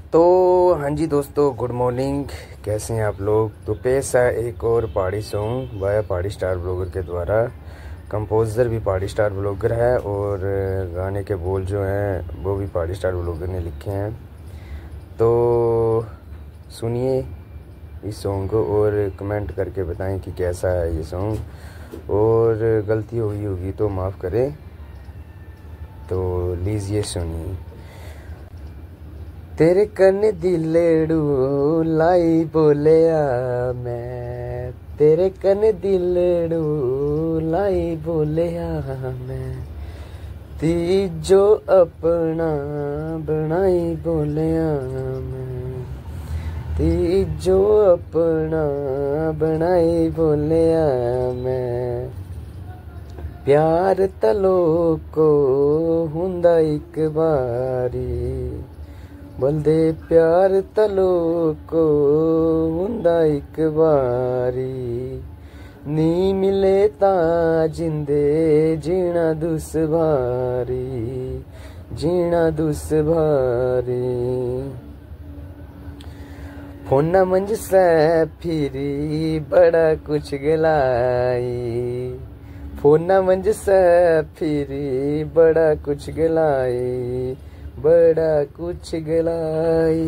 तो हाँ जी दोस्तों, गुड मॉर्निंग। कैसे हैं आप लोग। तो पेश है एक और पहाड़ी song via Pahari star blogger के द्वारा। कंपोज़र भी पहाड़ी स्टार ब्लॉगर है और गाने के बोल जो हैं वो भी पहाड़ी स्टार ब्लॉगर ने लिखे हैं। तो सुनिए इस सॉन्ग को और कमेंट करके बताएं कि कैसा है ये सॉन्ग, और गलती हुई होगी तो माफ़ करें। तो लीजिए सुनिए। तेरे कन्ने दिलड़ू लाई बोलिया मैं, तेरे कन्ने दिलड़ू लाई बोलिया मैं, तीजो अपना बनाई बोलिया मैं, तीजो अपना बनाई बोलिया मैं। प्यार तलो को हुंदा एक बारी, बोलदे प्यार तलो को हुंदा एक बारी, नी मिले ता जिंदे जीना दुश्वारी, जीना दुश्वारी। फोना मंज से फिरी बड़ा कुछ गलाई, फोना मंज से फिरी बड़ा कुछ गलाई, बड़ा कुछ गलाई।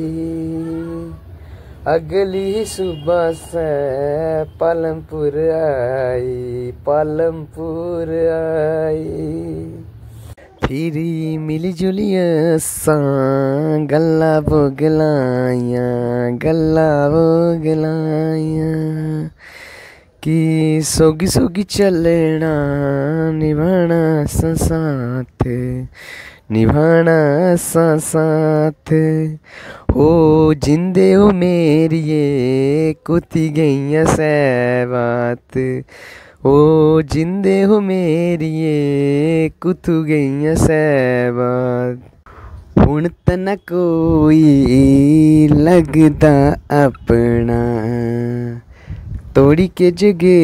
अगली सुबह से पालमपुर आई, पालमपुर आई। फिरी मिली जुलिया सा गल्ला बोगलाया, गल्ला बोगलाया, कि सोगी सोगी चलना निभाना सा साथ, निभाना सा साथ। ओ जिंदे हो मेरी ये कुती गईया से बात, ओ जिंदे हो मेरी ये कुतू गईया से बात। हुण तना कोई लगदा अपना, तोड़ी के जगे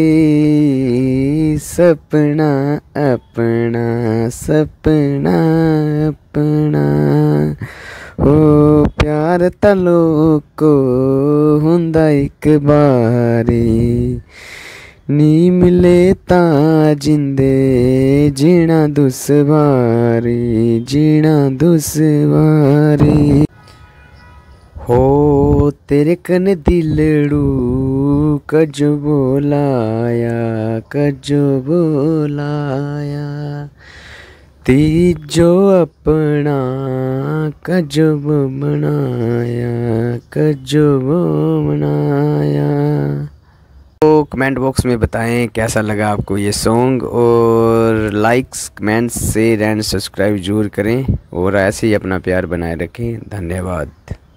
सपना अपना, सपना अपना। हो प्यार तलो को हुंदा एक बारी, नी मिले ता जिंदे जीना दुश्वारी, जीना दुश्वारी। हो तेरे कन दिलड़ू कजो बोलाया, कजो बोलाया, तीजो अपना कजो बनाया, कजो बनाया। तो कमेंट बॉक्स में बताएं कैसा लगा आपको ये सॉन्ग, और likes comments share and subscribe जरूर करें, और ऐसे ही अपना प्यार बनाए रखें। धन्यवाद।